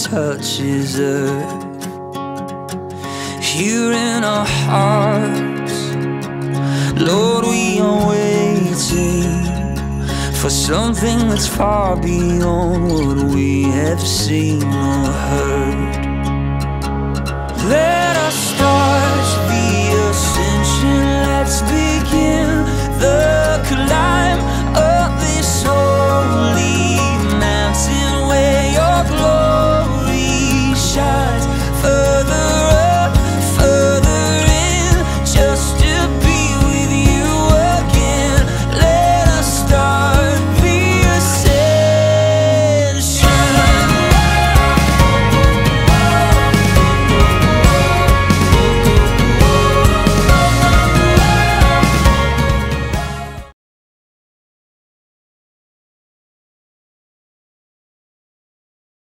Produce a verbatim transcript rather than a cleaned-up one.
touches earth. Here in our hearts, Lord, we are waiting for something that's far beyond what we have seen or heard.